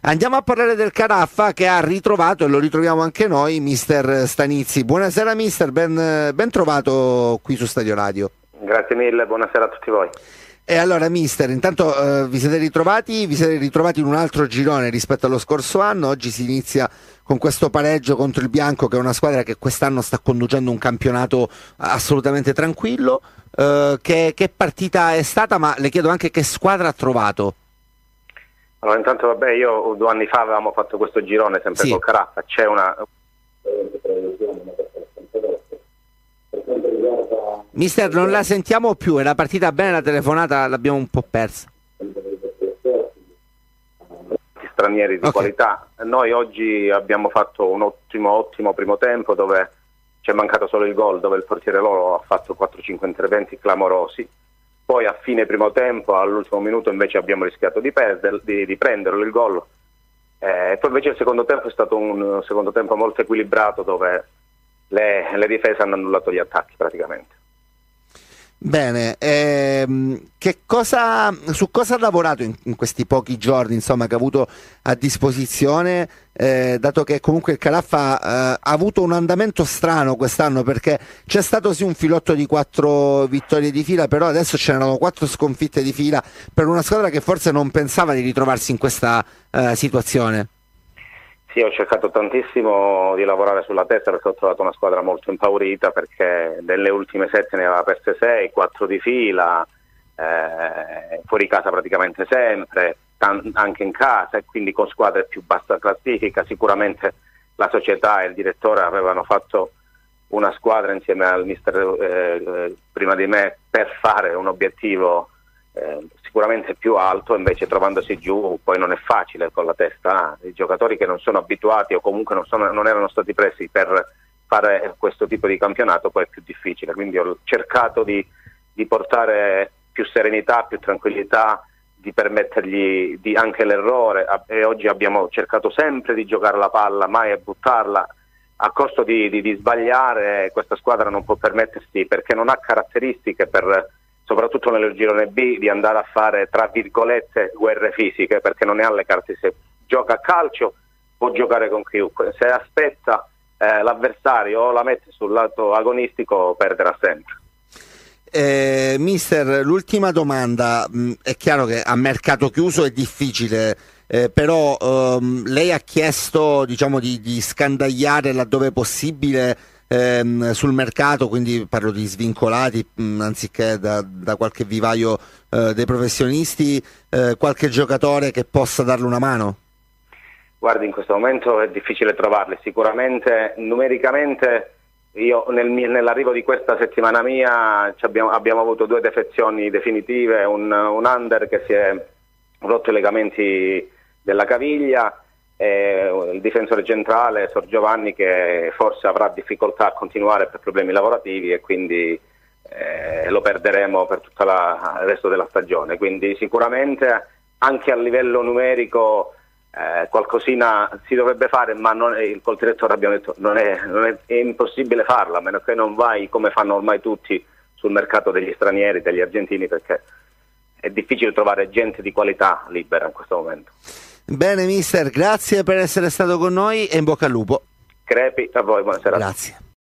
Andiamo a parlare del Caraffa che ha ritrovato, e lo ritroviamo anche noi, mister Stanizzi. Buonasera mister, ben trovato qui su Stadio Radio. Grazie mille, buonasera a tutti voi. E allora mister, intanto vi siete ritrovati in un altro girone rispetto allo scorso anno. Oggi si inizia con questo pareggio contro il Bianco, che è una squadra che quest'anno sta conducendo un campionato assolutamente tranquillo. Che partita è stata, ma le chiedo anche che squadra ha trovato? Allora, intanto io 2 anni fa avevamo fatto questo girone sempre col Caraffa. C'è una... Mister, non la sentiamo più, era partita bene la telefonata, l'abbiamo un po' persa. Stranieri di qualità. Noi oggi abbiamo fatto un ottimo primo tempo dove ci è mancato solo il gol, dove il portiere loro ha fatto 4-5 interventi clamorosi. Poi a fine primo tempo, all'ultimo minuto, invece abbiamo rischiato di prenderlo il gol. Poi invece il secondo tempo è stato un secondo tempo molto equilibrato, dove le difese hanno annullato gli attacchi praticamente. Bene, su cosa ha lavorato in questi pochi giorni, insomma, che ha avuto a disposizione, dato che comunque il Caraffa ha avuto un andamento strano quest'anno, perché c'è stato sì un filotto di 4 vittorie di fila, però adesso c'erano 4 sconfitte di fila per una squadra che forse non pensava di ritrovarsi in questa situazione. Sì, ho cercato tantissimo di lavorare sulla testa, perché ho trovato una squadra molto impaurita, perché nelle ultime 7 ne aveva perse 6, 4 di fila, fuori casa praticamente sempre, anche in casa, e quindi con squadre più bassa classifica. Sicuramente la società e il direttore avevano fatto una squadra insieme al mister prima di me per fare un obiettivo sicuramente più alto, invece trovandosi giù poi non è facile con la testa. I giocatori che non sono abituati o comunque non erano stati presi per fare questo tipo di campionato, poi è più difficile, quindi ho cercato di portare più serenità, più tranquillità, di permettergli anche l'errore, e oggi abbiamo cercato sempre di giocare la palla, mai a buttarla, a costo di sbagliare. Questa squadra non può permettersi, perché non ha caratteristiche soprattutto nel girone B, di andare a fare, tra virgolette, guerre fisiche, perché non ne ha le carte. Se gioca a calcio può giocare con chiunque, se aspetta l'avversario o la mette sul lato agonistico perderà sempre. Mister, l'ultima domanda. È chiaro che a mercato chiuso è difficile, però lei ha chiesto, diciamo, di scandagliare laddove possibile sul mercato, quindi parlo di svincolati, anziché da qualche vivaio dei professionisti, qualche giocatore che possa darle una mano? Guardi, in questo momento è difficile trovarli. Sicuramente numericamente io nell'arrivo di questa settimana mia abbiamo avuto 2 defezioni definitive, un under che si è rotto i legamenti della caviglia, il difensore centrale Sor Giovanni, che forse avrà difficoltà a continuare per problemi lavorativi, e quindi lo perderemo per tutto il resto della stagione. Quindi sicuramente anche a livello numerico qualcosina si dovrebbe fare, ma col direttore abbiamo detto è impossibile farla, a meno che non vai, come fanno ormai tutti, sul mercato degli stranieri, degli argentini, perché è difficile trovare gente di qualità libera in questo momento. Bene mister, grazie per essere stato con noi e in bocca al lupo. Crepi, a voi, buonasera. Grazie.